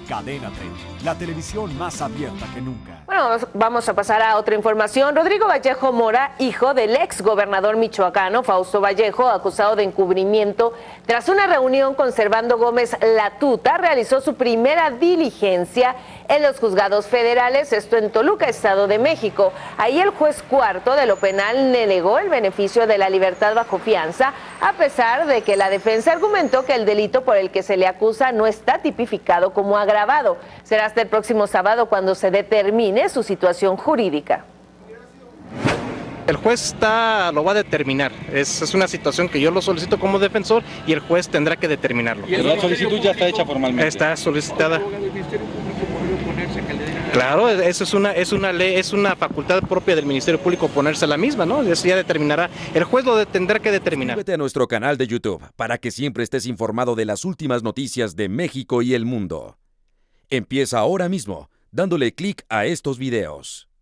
Cadena 30, la televisión más abierta que nunca. Bueno, vamos a pasar a otra información. Rodrigo Vallejo Mora, hijo del ex gobernador michoacano Fausto Vallejo, acusado de encubrimiento tras una reunión con Servando Gómez Latuta, realizó su primera diligencia en los juzgados federales, esto en Toluca, Estado de México. Ahí el juez cuarto de lo penal negó el beneficio de la libertad bajo fianza, a pesar de que la defensa argumentó que el delito por el que se le acusa no está tipificado como agravado. Será hasta el próximo sábado cuando se determine su situación jurídica. El juez lo va a determinar. Es una situación que yo lo solicito como defensor y el juez tendrá que determinarlo. ¿Y la solicitud ya está hecha formalmente? Está solicitada. Claro, eso es una ley, es una facultad propia del Ministerio Público ponerse la misma, ¿no? Eso ya determinará. El juez lo tendrá que determinar. Suscríbete a nuestro canal de YouTube para que siempre estés informado de las últimas noticias de México y el mundo. Empieza ahora mismo dándole clic a estos videos.